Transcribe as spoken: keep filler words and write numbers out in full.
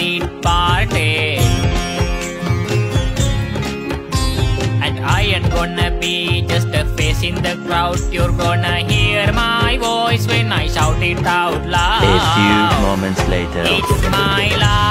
splendid party. And I ain't gonna be just a face in the crowd. You're gonna hear my voice when I shout it out loud. A few moments later. It's my life.